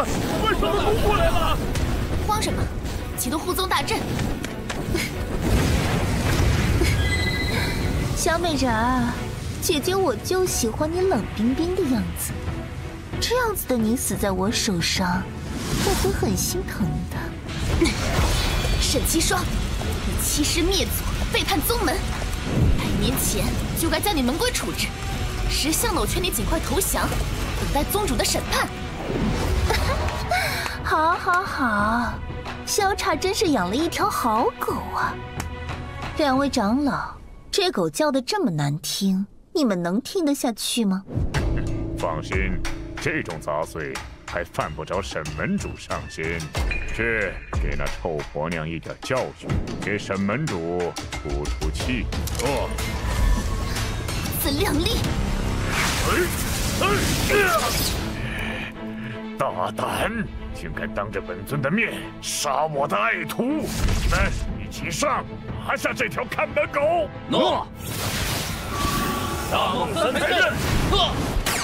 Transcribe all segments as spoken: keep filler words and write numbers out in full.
万寿的攻过来了！ 慌什么？启动护宗大阵！ 小美人儿，姐姐我就喜欢你冷冰冰的样子，这样子的你死在我手上，我会很心疼的。 沈七霜，你欺师灭祖，背叛宗门，百年前就该将你门规处置。识相的，我劝你尽快投降，等待宗主的审判。 好，好，好，萧刹真是养了一条好狗啊！两位长老，这狗叫得这么难听，你们能听得下去吗？ 放心，这种杂碎还犯不着沈门主上心。去给那臭婆娘一点教训，给沈门主出出气。哦， 自量力！ 哎哎！大胆，竟敢当着本尊的面杀我的爱徒！你们一起上，拿下这条看门狗！ 诺！大梦三才阵！呵！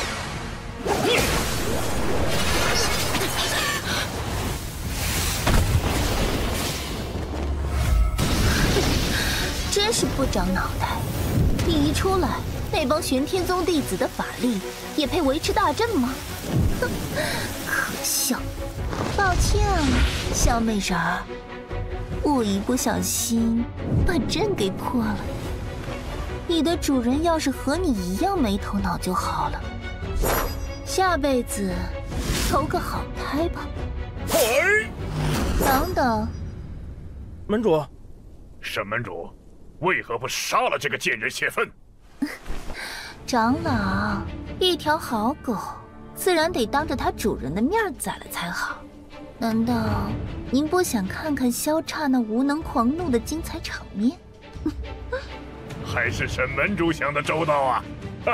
真是不长脑袋！你一出来，那帮玄天宗弟子的法力也配维持大阵吗？哼，可笑！抱歉啊，小美人儿，我一不小心把阵给破了。你的主人要是和你一样没头脑就好了，下辈子投个好胎吧。 嘿， 等等， 门主， 沈门主，为何不杀了这个贱人泄愤？ 长老，一条好狗自然得当着它主人的面宰了才好。难道您不想看看萧刹那无能狂怒的精彩场面？ 还是沈门主想的周到啊！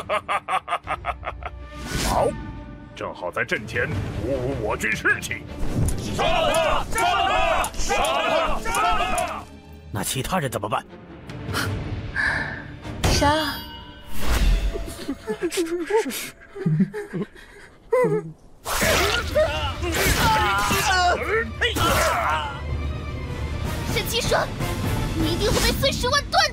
好，正好在阵前鼓舞我军士气。 杀了他！杀了他！杀了他！杀了他！ 那其他人怎么办？ 杀！ 沈七霜，你一定会被碎尸万段！